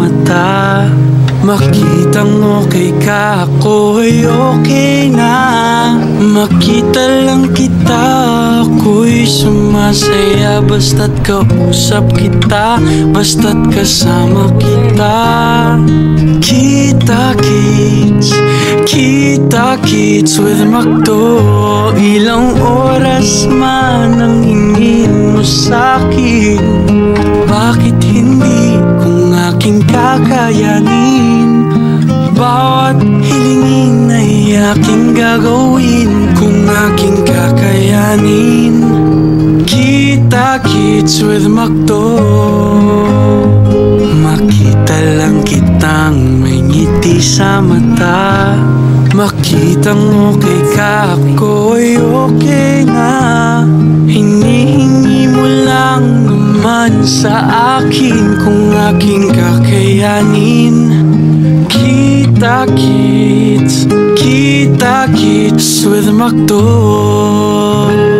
mata. Makitang okay ka, ako ay okay na. Makita lang kita, ako'y sumasaya. Basta't kausap kita, basta't kasama kita. Kita-kits with McDo. Ilang oras man ang hingin mo sa'kin, bakit hindi kung aking kakayanin? Bawat hilingin ay aking gagawin kung aking kakayanin. Kita-kits with McDo. Makita lang kitang may ngiti sa mata. Makitang okay ka, ako'y okay na. Hinihingi mo lang naman sa akin kung aking kakayanin. Kita-kits with McDo.